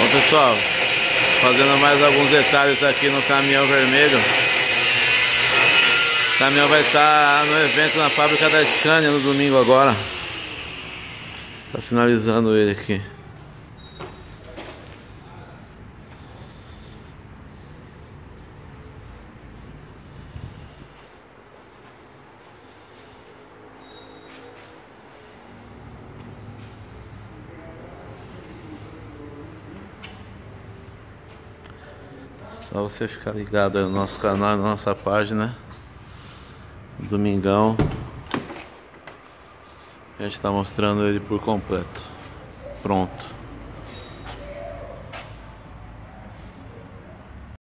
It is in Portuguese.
Bom, pessoal, fazendo mais alguns detalhes aqui no caminhão vermelho. O caminhão vai estar no evento na fábrica da Scania no domingo agora. Tá finalizando ele aqui. Só você ficar ligado aí no nosso canal, na nossa página. Domingão a gente está mostrando ele por completo. Pronto.